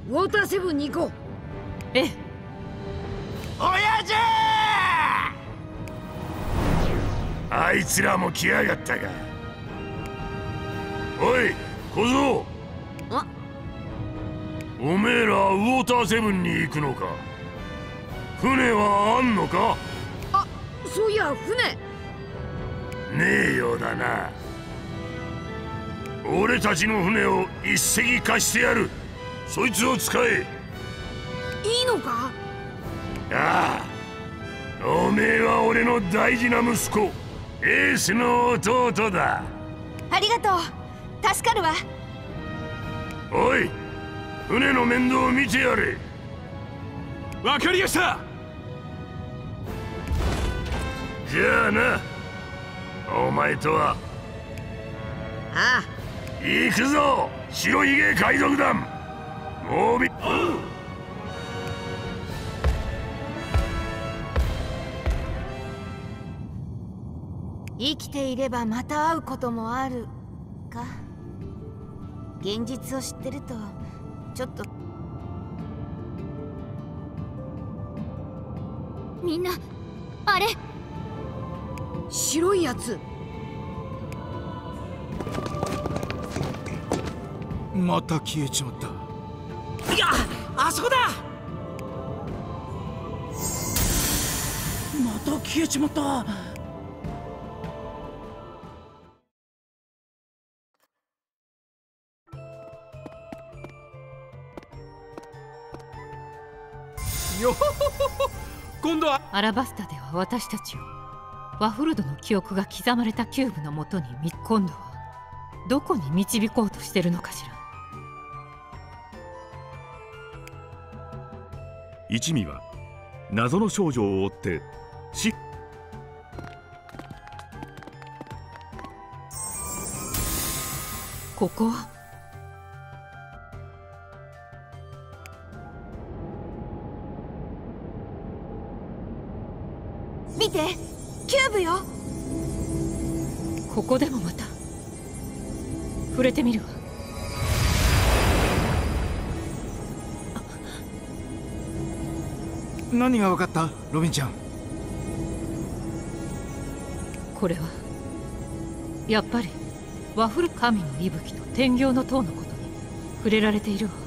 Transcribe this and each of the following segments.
ウォーターセブンに行こう。 ええ。 親父！あいつらも来やがったか。おい小僧、おめえらウォーターセブンに行くのか。船はあんのか。 あ、そういや船ねえようだな。俺たちの船を一隻貸してやる。そいつを使え。 いいのか。 ああ、おめえは俺の大事な息子、エースの弟だ。 ありがとう、助かるわ。 おい、船の面倒を見てやれ。 わかりやした。 じゃあな、お前とは。 ああ、 行くぞ白ひげ海賊団。もう生きていればまた会うこともあるか。現実を知ってるとちょっと。みんなあれ、 白いやつ。 また消えちまった。 いや、あそこだ。また消えちまった。 よほほほほ。今度はアラバスタでは私たちをワフルドの記憶が刻まれたキューブのもとに今度はどこに導こうとしてるのかしら。 一味は謎の少女を追ってここは見て、キューブよ。 ここでもまた触れてみるわ。 何が分かった、ロビンちゃん。 これはやっぱりワフル神の息吹と天行の塔のことに触れられているわ。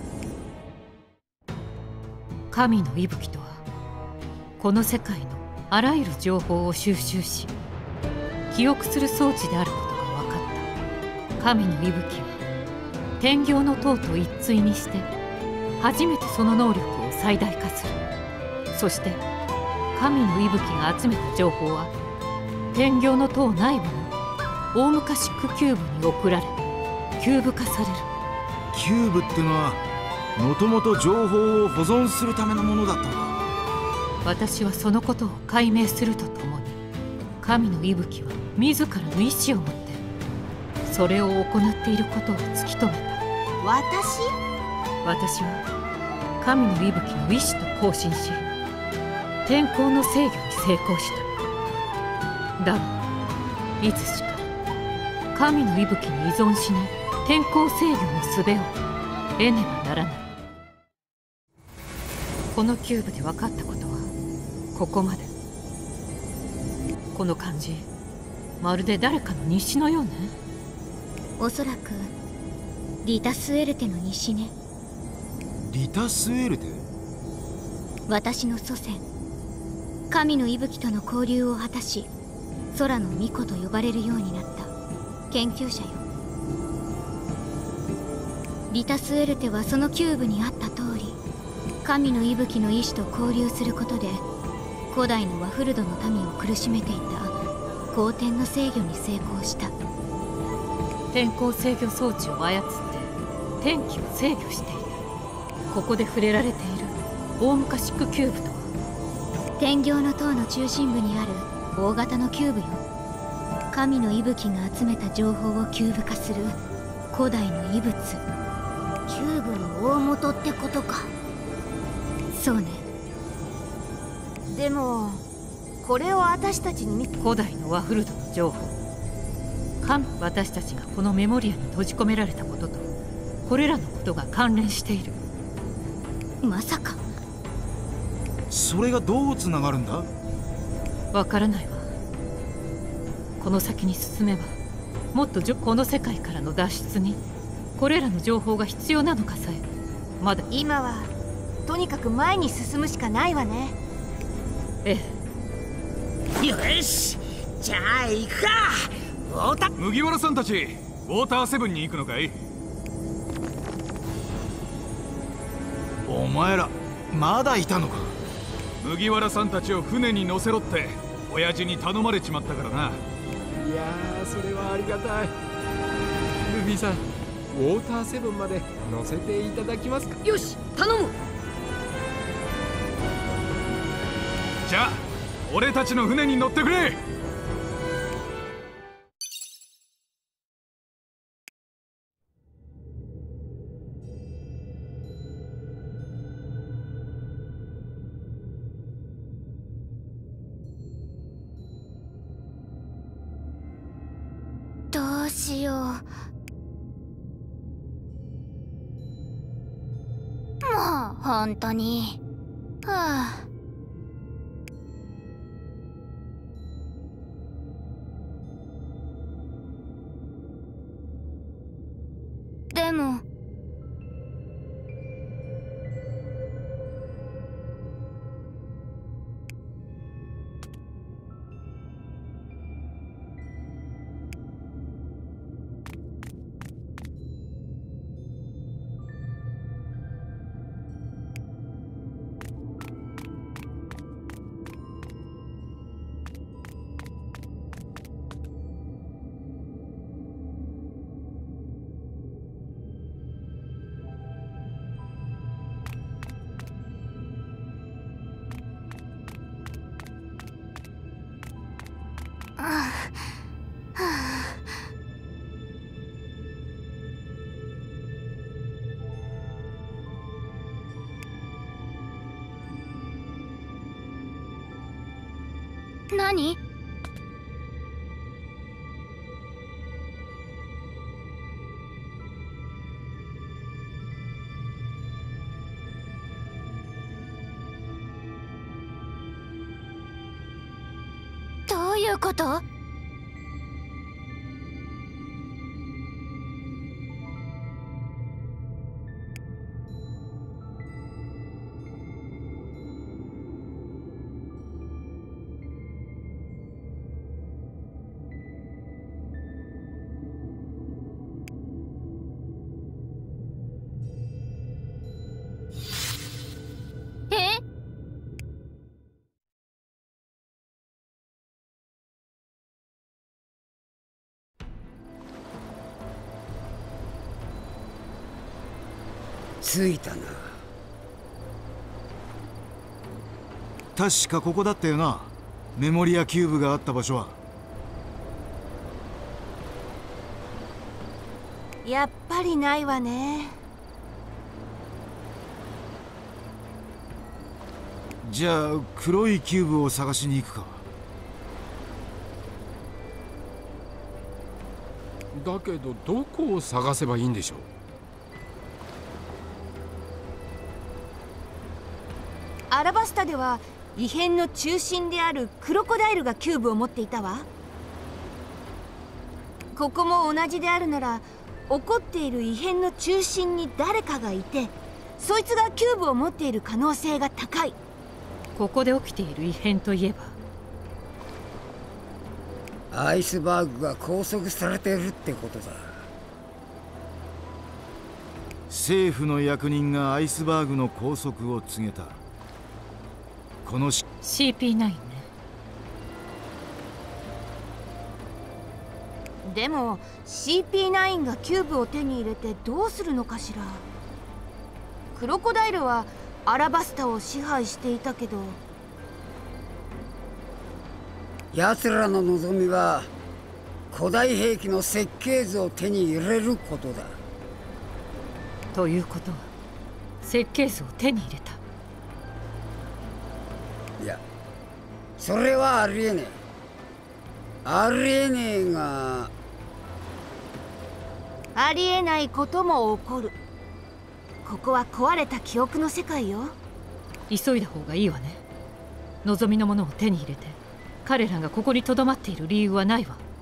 神の息吹とはこの世界のあらゆる情報を収集し記憶する装置であることが分かった。神の息吹は天行の塔と一対にして初めてその能力を最大化する。そして神の息吹が集めた情報は天行の塔内部の大昔クキューブに送られキューブ化される。 キューブってのはもともと情報を保存するためのものだったのか。 私はそのことを解明するとともに神の息吹は自らの意志を持ってそれを行っていることを突き止めた。私は神の息吹の意志と交信し天候の制御に成功した。だがいつしか神の息吹に依存しない天候制御の術を得ねばならない。このキューブで分かったことはここまで。この感じ、まるで誰かの日誌のようね。 おそらくリタスエルテの日誌ね。 リタスエルテ？ 私の祖先神の息吹との交流を果たし空の巫女と呼ばれるようになった研究者よ。リタスエルテはそのキューブにあった通り神の息吹の意志と交流することで古代のワフルドの民を苦しめていた後天の制御に成功した。 天候制御装置を操って天気を制御している。ここで触れられている大昔クキューブとは天行の塔の中心部にある大型のキューブよ。神の息吹が集めた情報をキューブ化する古代の遺物。キューブの大元ってことか。そうね。でもこれを私たちに古代のワフルドの情報。私たちがこのメモリアに閉じ込められたこととこれらのことが関連している。 まさか。 それがどうつながるんだ？ わからないわ。この先に進めばもっとこの世界からの脱出にこれらの情報が必要なのかさえまだ。 今はとにかく前に進むしかないわね。 えよし、じゃあ行くか。 麦わらさんたち、ウォーターセブンに行くのかい？ お前らまだいたのか。 麦わらさんたちを船に乗せろって親父に頼まれちまったからな。 いやー、それはありがたい。ルフィさん、ウォーターセブンまで乗せていただきますか？ よし、頼む。 じゃあ俺たちの船に乗ってくれ。 どうしよう。もう本当に。はあ。でも何？どういうこと？ 着いたな。 確かここだったよな、メモリアキューブがあった場所は。 やっぱりないわね。 じゃあ黒いキューブを探しに行くか。 だけどどこを探せばいいんでしょう？ アラバスタでは異変の中心であるクロコダイルがキューブを持っていたわ。ここも同じであるなら、起こっている異変の中心に誰かがいて、そいつがキューブを持っている可能性が高い。 ここで起きている異変といえばアイスバーグが拘束されてるってことだ。 政府の役人がアイスバーグの拘束を告げた。この CP9 ね。 でも CP9 がキューブを手に入れてどうするのかしら。クロコダイルはアラバスタを支配していたけど、 奴らの望みは古代兵器の設計図を手に入れることだ。 ということは設計図を手に入れた。 いや、それはありえねえ。ありえねえが、 ありえないことも起こる。 ここは壊れた記憶の世界よ。 急いだ方がいいわね。望みのものを手に入れて彼らがここに留まっている理由はないわ。